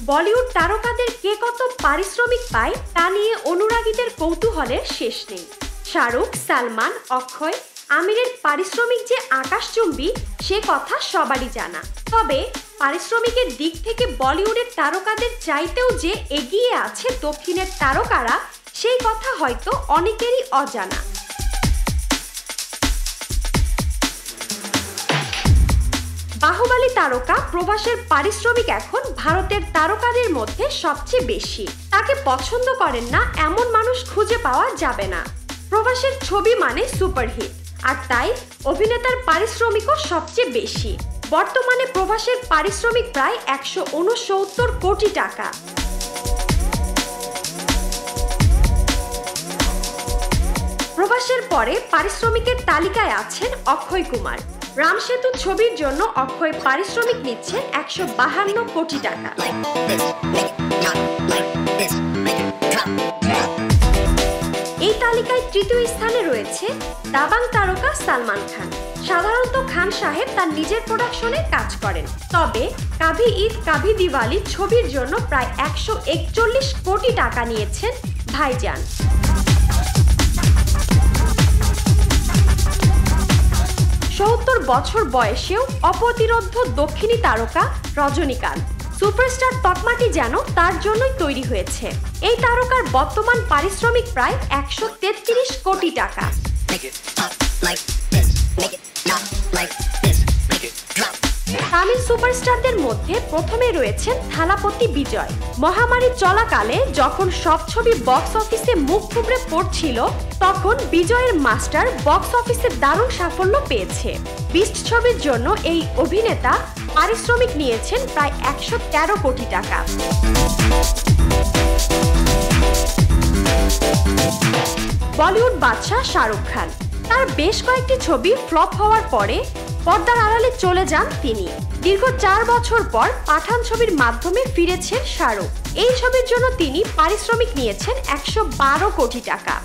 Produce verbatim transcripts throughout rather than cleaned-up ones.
বলিউড তারকাদের কে কত পারিশ্রমিক পায় তা নিয়ে অনুরাগীদের কৌতূহলের শেষ নেই। শাহরুখ, সালমান, অক্ষয়, আমিরের পারিশ্রমিক যে আকাশচুম্বী সে কথা সবারই জানা। তবে পারিশ্রমিকের দিক থেকে বলিউডের তারকাদের চাইতেও যে এগিয়ে আছে দক্ষিণের তারকারা সেই কথা হয়তো অনেকেরই অজানা। বাহুবলী তারকা প্রভাসের পারিশ্রমিক এখন ভারতের তারকাদের মধ্যে সবচেয়ে বেশি। তাকে পছন্দ করেন না এমন মানুষ খুঁজে পাওয়া যাবে না। প্রভাসের ছবি মানে সুপারহিট, আর তাই অভিনেতার পারিশ্রমিকও সবচেয়ে বেশি। বর্তমানে প্রভাসের পারিশ্রমিক প্রায় একশো উনসত্তর কোটি টাকা। প্রভাসের পরে পারিশ্রমিকের তালিকায় আছেন অক্ষয় কুমার। রাম সেতু ছবির জন্য অক্ষয় পারিশ্রমিক নিচ্ছেন একশো বাহান্ন কোটি টাকা। এই তালিকায় তৃতীয় স্থানে রয়েছে দাবাং তারকা সালমান খান। সাধারণত খান সাহেব তার নিজের প্রোডাকশনে কাজ করেন, তবে কাভি ঈদ কাভি দিওয়ালি ছবির জন্য প্রায় একশো একচল্লিশ কোটি টাকা নিয়েছেন ভাইজান। সত্তর বছর বয়সেও অপ্রতিরোধ্য দক্ষিণী তারকা রজনীকান্ত। সুপারস্টার তকমাটি যেন তার জন্যই তৈরি হয়েছে। এই তারকার বর্তমান পারিশ্রমিক প্রায় একশো তেত্রিশ কোটি টাকা। তামিল সুপারস্টারদের মধ্যে প্রথমে রয়েছেন থালাপতি বিজয়। মহামারী চলাকালে যখন সব ছবি বক্স অফিসে মুখ থুবড়ে পড়ছিল তখন বিজয়ের মাস্টার বক্স অফিসে দারুণ সাফল্য পেয়েছে। বিস্ট ছবির জন্য এই অভিনেতা পারিশ্রমিক নিয়েছেন প্রায় একশো তেরো কোটি টাকা। বলিউড বাদশাহ শাহরুখ খান। তার বেশ কয়েকটি ছবি ফ্লপ হওয়ার পরে পর্দার আড়ালে চলে যান তিনি। দীর্ঘ চার বছর পর পাঠান ছবির মাধ্যমে ফিরেছেন শাহরুখ। এই ছবির জন্য তিনি পারিশ্রমিক নিয়েছেন একশো বারো কোটি টাকা।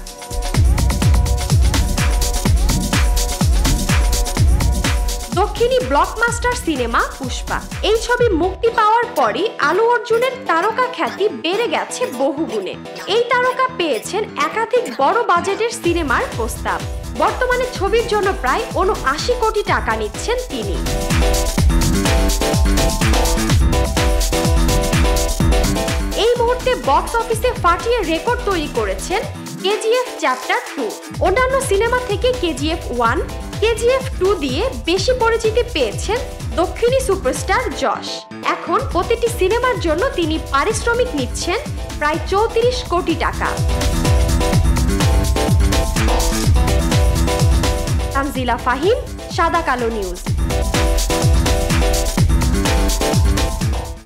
দক্ষিণী ব্লকবাস্টার সিনেমা পুষ্পা। এই ছবি মুক্তি পাওয়ার পরই আলু অর্জুনের তারকা খ্যাতি বেড়ে গেছে বহুগুণে। এই তারকা পেয়েছেন একাধিক বড় বাজেটের সিনেমার প্রস্তাব। বর্তমানে ছবির জন্য প্রায় উনআশি কোটি টাকা নিচ্ছেন তিনি। এই মুহূর্তে বক্স অফিসে ফাটিয়ে রেকর্ড তৈরি করেছেন কেজিএফ চ্যাপ্টার টু। অন্যান্য সিনেমা থেকে কেজিএফ ওয়ান, কেজিএফ টু দিয়ে বেশি পরিচিতি পেয়েছেন দক্ষিণী সুপারস্টার যশ। এখন প্রতিটি সিনেমার জন্য তিনি পারিশ্রমিক নিচ্ছেন প্রায় চৌত্রিশ কোটি টাকা। তানজিলা ফাহিম, সাদাকালো নিউজ।